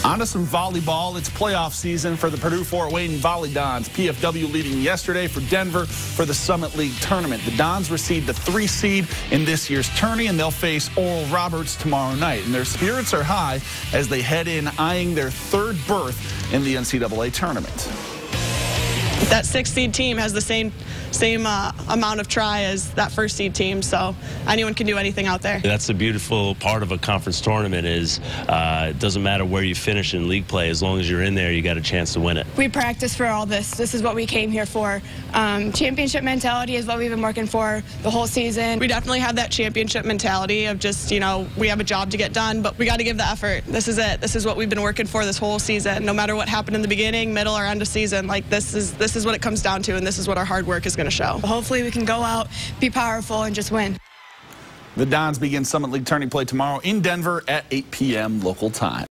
On to some volleyball. It's playoff season for the Purdue Fort Wayne Volley Dons. PFW leading yesterday for Denver for the Summit League tournament. The Dons received the 3 seed in this year's tourney, and they'll face Oral Roberts tomorrow night. And their spirits are high as they head in eyeing their 3rd berth in the NCAA tournament. That 6th seed team has the same amount of try as that 1st seed team, so anyone can do anything out there. That's the beautiful part of a conference tournament is it doesn't matter where you finish in league play. As long as you're in there, you got a chance to win it. We practice for all this. This is what we came here for. Championship mentality is what we've been working for the whole season. We definitely have that championship mentality of just, we have a job to get done, but we got to give the effort. This is it. This is what we've been working for this whole season. No matter what happened in the beginning, middle, or end of season, this is what it comes down to, and this is what our hard work is going to show. Hopefully we can go out, be powerful, and just win. The Dons begin Summit League tourney play tomorrow in Denver at 8 p.m. local time.